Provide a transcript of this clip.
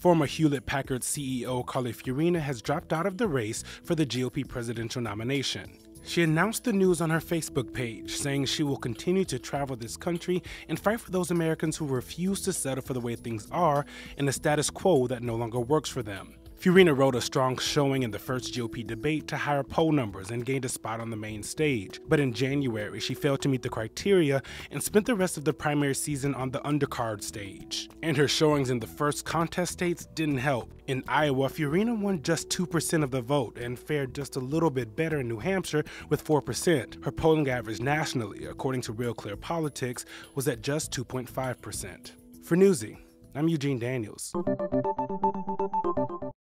Former Hewlett-Packard CEO Carly Fiorina has dropped out of the race for the GOP presidential nomination. She announced the news on her Facebook page, saying she will continue to travel this country and fight for those Americans who refuse to settle for the way things are and the status quo that no longer works for them. Fiorina wrote a strong showing in the first GOP debate to higher poll numbers and gained a spot on the main stage. But in January, she failed to meet the criteria and spent the rest of the primary season on the undercard stage. And her showings in the first contest states didn't help. In Iowa, Fiorina won just 2% of the vote and fared just a little bit better in New Hampshire with 4%. Her polling average nationally, according to Real Clear Politics, was at just 2.5%. For Newsy, I'm Eugene Daniels.